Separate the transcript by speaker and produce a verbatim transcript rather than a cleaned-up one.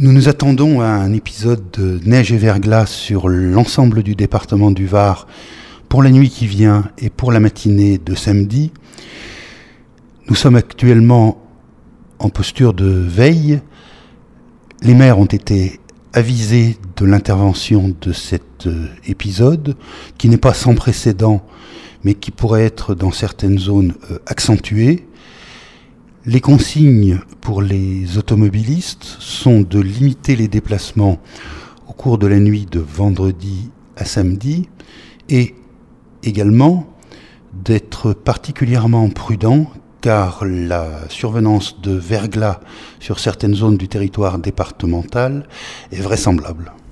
Speaker 1: Nous nous attendons à un épisode de neige et verglas sur l'ensemble du département du Var pour la nuit qui vient et pour la matinée de samedi. Nous sommes actuellement en posture de veille. Les maires ont été avisés de l'intervention de cet épisode, qui n'est pas sans précédent, mais qui pourrait être dans certaines zones accentué. Les consignes pour les automobilistes sont de limiter les déplacements au cours de la nuit de vendredi à samedi et également d'être particulièrement prudent car la survenance de verglas sur certaines zones du territoire départemental est vraisemblable.